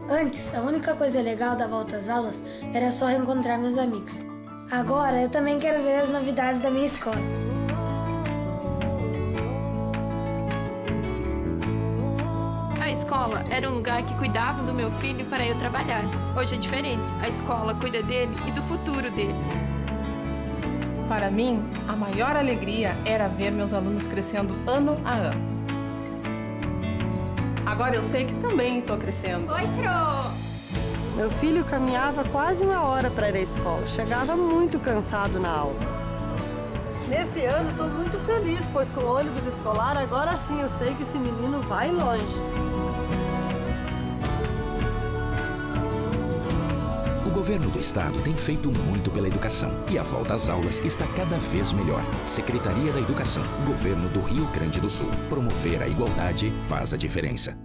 Antes, a única coisa legal da volta às aulas era só reencontrar meus amigos. Agora, eu também quero ver as novidades da minha escola. A escola era um lugar que cuidava do meu filho para eu trabalhar. Hoje é diferente. A escola cuida dele e do futuro dele. Para mim, a maior alegria era ver meus alunos crescendo ano a ano. Agora eu sei que também estou crescendo. Oi, Cro! Meu filho caminhava quase 1 hora para ir à escola. Chegava muito cansado na aula. Nesse ano, estou muito feliz, pois com o ônibus escolar, agora sim eu sei que esse menino vai longe. O governo do estado tem feito muito pela educação e a volta às aulas está cada vez melhor. Secretaria da Educação, Governo do Rio Grande do Sul. Promover a igualdade faz a diferença.